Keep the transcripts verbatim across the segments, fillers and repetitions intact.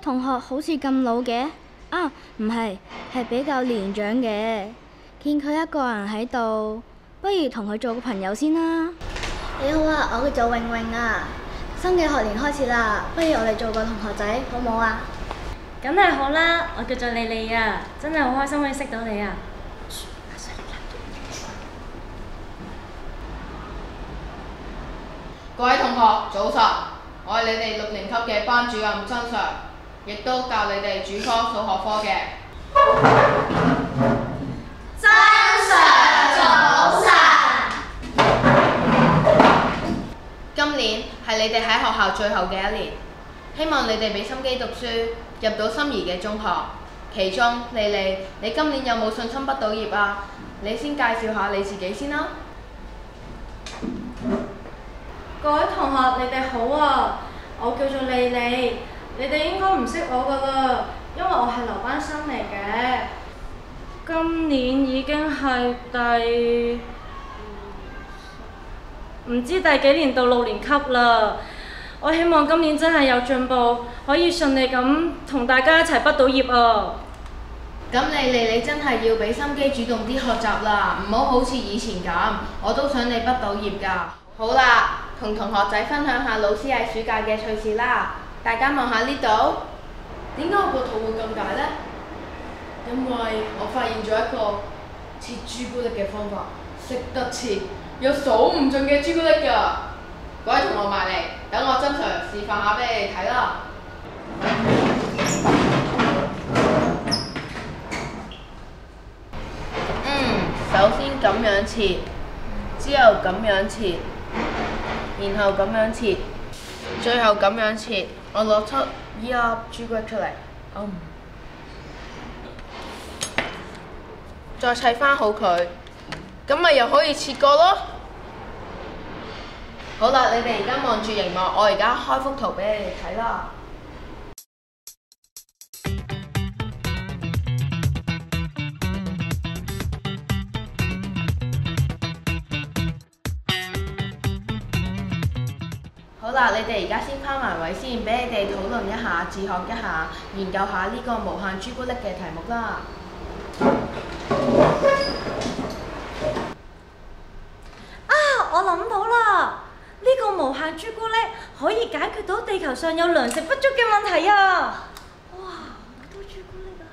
同學好似咁老嘅？啊，唔係，係比較年長嘅。見佢一個人喺度，不如同佢做個朋友先啦。 你好啊，我叫做穎穎啊。新嘅學年開始啦，不如我哋做個同學仔，好唔好啊？ 梗係好啦，我叫做莉莉啊，真係好開心可以識到你啊！ 各位同學早晨，我係你哋六年級嘅班主任曾 Sir， 亦都教你哋主科數學科嘅。 曾 Sir 早晨。 今年係你哋喺學校最後嘅一年，希望你哋俾心機讀書，入到心儀嘅中學。其中，莉莉，你今年有冇信心畢到業啊？你先介紹下你自己先啦。 各位同學，你哋好啊！我叫做莉莉，你哋應該唔識我噶啦，因為我係留班生嚟嘅。今年已經係第唔知第幾年到六年級啦。我希望今年真係有進步，可以順利咁同大家一齊畢到業啊！ 咁莉莉，你真係要俾心機主動啲學習啦，唔好好似以前咁，我都想你畢到業㗎。好啦，同同學仔分享下老師喺暑假嘅趣事啦。大家望下呢度，點解我個肚會咁大呢？因為我發現咗一個切朱古力嘅方法，識得切，有數唔盡嘅朱古力㗎。各位同學埋嚟，等我真 Sir 示範下俾你哋睇啦。嗯，首先咁樣切，之後咁樣切，然後咁樣切，最後咁樣切。我攞出依粒朱古力出嚟，嗯，再砌翻好佢，咁咪又可以切過咯。好啦，你哋而家望住熒幕，我而家開幅圖俾你哋睇啦。好啦，你哋而家先返埋位先，俾你哋討論一下、自學一下、研究下呢個無限朱古力嘅題目啦。 啊！我諗到啦，呢個無限朱古力可以解決到地球上有糧食不足嘅問題啊！哇，好多朱古力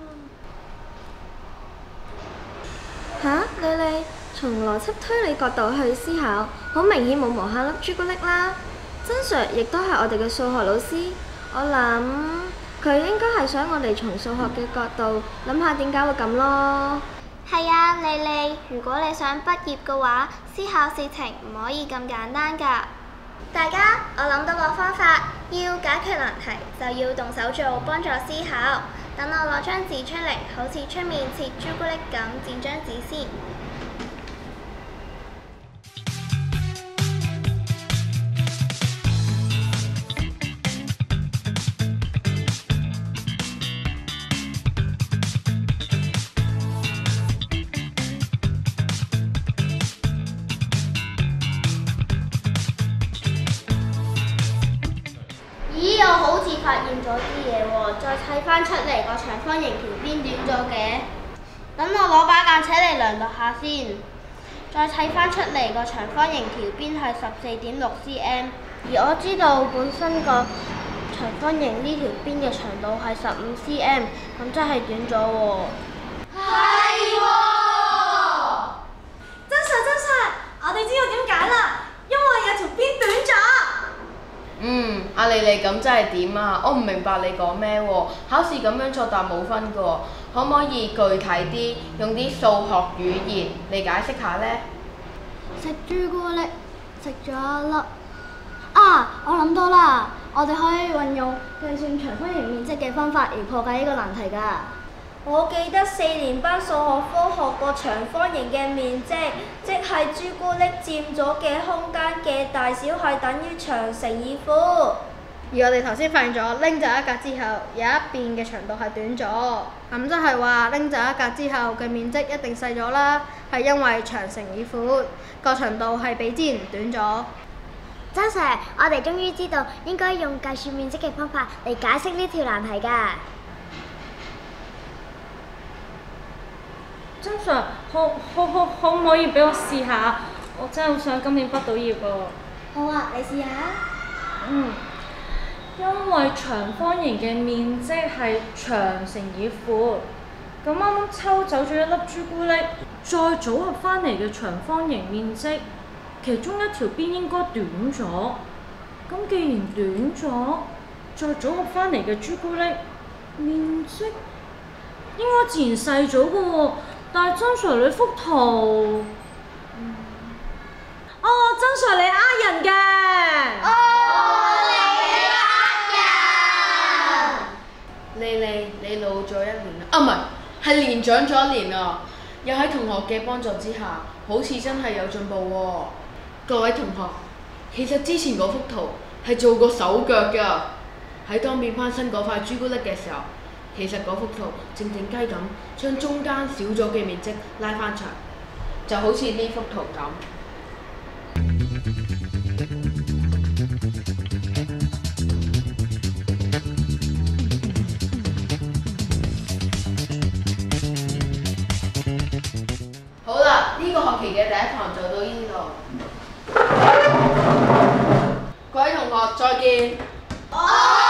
啊！ 吓，莉莉，從邏輯推理角度去思考，好明顯冇無限粒朱古力啦。曾 Sir 亦都係我哋嘅數學老師，我諗佢應該係想我哋從數學嘅角度諗下點解會咁咯。 係啊，莉莉，如果你想畢業嘅話，思考事情唔可以咁簡單㗎。大家，我諗到個方法，要解決難題就要動手做，幫助思考。等我攞張紙出嚟，好似出面切朱古力咁，剪張紙先。咦，我好似發現咗啲嘢喎，再砌翻出嚟個長方形條邊短咗嘅。等我攞把間尺嚟量度下先。再砌翻出嚟個長方形條邊係十四點六 cm， 而我知道本身個長方形呢條邊嘅長度係十五 cm， 咁真係短咗喎。係喎！ 真 Sir 真 Sir，我哋知道點解啦，因為有條邊短咗。 嗯，阿莉莉咁真係點啊？我唔明白你講咩喎？考試咁樣作答冇分㗎喎，可唔可以具體啲，用啲數學語言嚟解釋下呢？ 食朱古力，食咗一粒。啊！我諗到啦，我哋可以運用計算長方形面積嘅方法而破解呢個難題㗎。 我記得四年班數學科學過長方形嘅面積，即係朱古力佔咗嘅空間嘅大小係等於長乘以負。 而我哋頭先發現咗拎走一格之後，有一邊嘅長度係短咗，咁即係話拎走一格之後嘅面積一定細咗啦，係因為長乘以闊，個長度係比之前短咗。 曾 Sir， 我哋終於知道應該用計算面積嘅方法嚟解釋呢條難題㗎。 曾 Sir， 可可可可唔可以俾我試下？我真係好想今年畢到業啊！ 好啊，你試下。 嗯，因為長方形嘅面積係長乘以闊，咁啱啱抽走咗一粒朱古力，再組合翻嚟嘅長方形面積，其中一條邊應該短咗。咁既然短咗，再組合翻嚟嘅朱古力面積應該自然細咗嘅喎。但係曾 Sir 你幅圖，嗯、哦，曾 Sir 你呃人嘅。 哦，你呃人。 莉莉，你老咗一年啦，啊唔係，係年長咗一年啊！又喺同學嘅幫助之下，好似真係有進步喎。各位同學，其實之前嗰幅圖係做過手腳㗎，喺當變翻新嗰塊朱古力嘅時候。其實嗰幅圖靜靜雞咁，將中間少咗嘅面積拉翻長，就好似呢幅圖咁。好啦，呢個學期嘅第一堂就到呢度。各位同學，再見。